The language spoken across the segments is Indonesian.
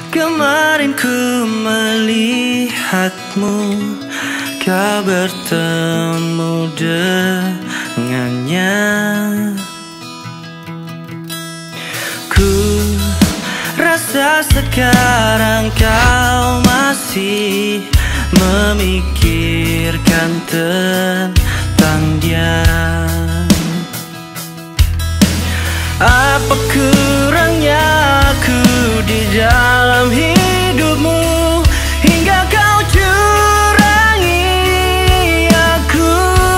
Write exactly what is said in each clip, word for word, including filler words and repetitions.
Kemarin ku melihatmu, kau bertemu dengannya. Ku rasa sekarang kau masih memikirkan tentang dia. Apa kurangnya aku di dalam hidupmu hingga kau curangi aku?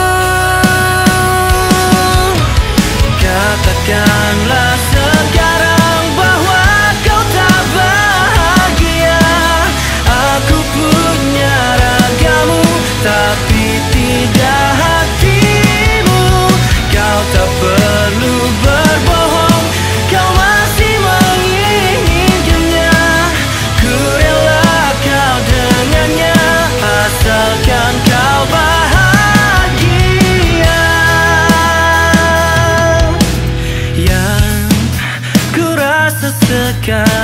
Katakanlah sekarang bahwa kau tak bahagia. Aku punya ragamu tapi tidak hatimu. Kau tak perlu berbohong, kau masih menginginkannya. Ku rela kau dengannya asalkan kau bahagia. Yang ku rasa sekarang